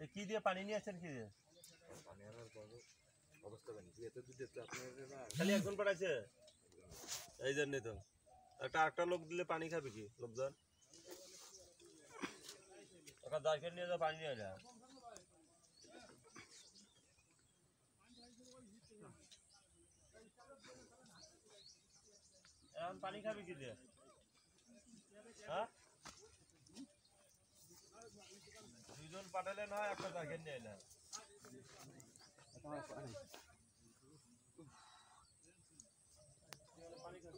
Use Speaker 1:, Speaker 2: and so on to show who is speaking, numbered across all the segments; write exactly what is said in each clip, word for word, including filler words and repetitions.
Speaker 1: কি দিয়ে পানি নিয়ে আসছেন কি দিয়ে?
Speaker 2: পানি আনার অবস্থা বানি এত দিতে আপনারা
Speaker 1: খালি একজন পাঠাইছে এই জন্যই তো একটা আরেকটা লোক দিলে পানি খাবে কি লোকজন ওটা দরকার নিয়ে যা পানি নিয়ে যা এখন পানি খাবে কি দিয়ে হ্যাঁ দুজন পাঠালে নয় একটা দরকার নিয়ে এলাম পানি খাবে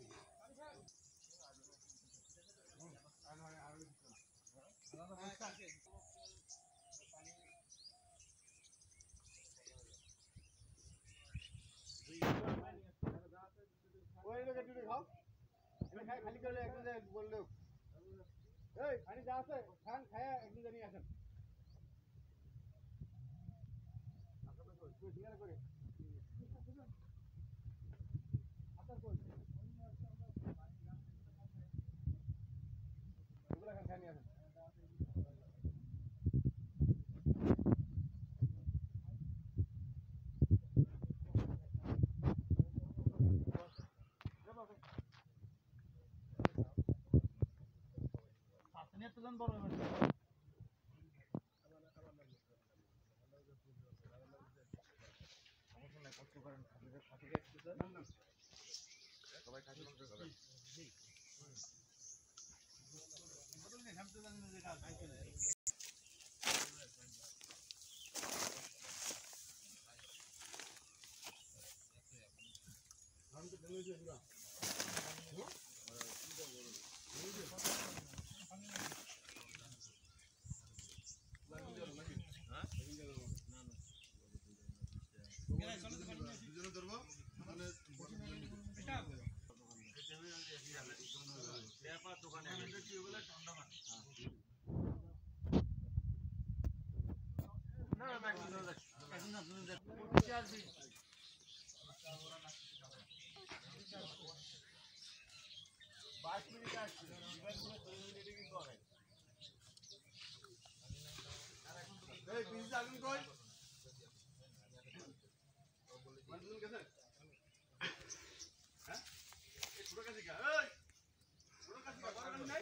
Speaker 3: খালি করলে একজন বললো এই পানি যা আছে খান খায়া একজন জানিয়ে আসেন করে আসার কই এগুলা খান খানি আসেন জন বড় সবাই খাসি মাংস খাবে हम तो चलो जी पूरा पाँच मिनट आगे कोई मंजूर कैसे हैं एक छोटा कैसे क्या ए छोटा कैसे क्या बाहर नहीं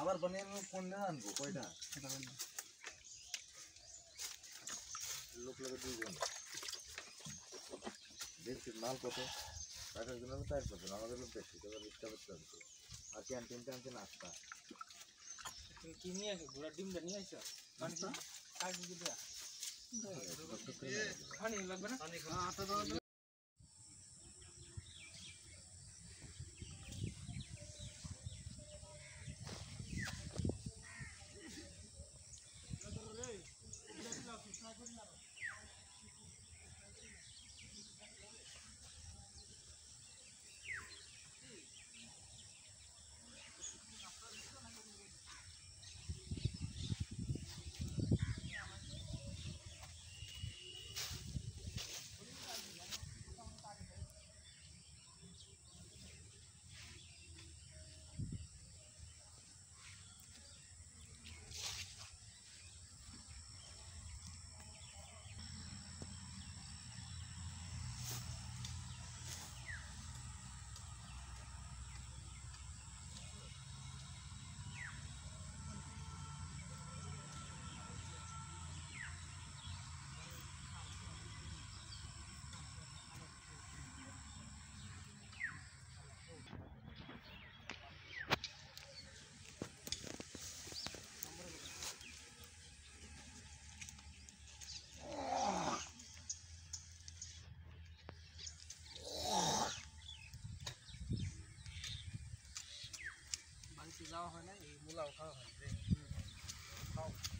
Speaker 2: আবার বানিয়ে আমি কোন দিন আনবো কয়টা লোক লাগে দুইজন দেখছি মাল কত টাকার জন্য চার পাঁচজন আমাদের লোক বেশি তবে রিক্সা করতে হবে আর ক্যান্টিন ট্যান্টিন আসতা
Speaker 3: কি নিয়ে আসো ঘোড়ার ডিমটা নিয়ে আসো পানি কাজ দিয়ে দেয়া পানি লাগবে না পানি খাওয়া আটা দাও যাওয়া হয় না এই মূলাও খাওয়া হয় খাও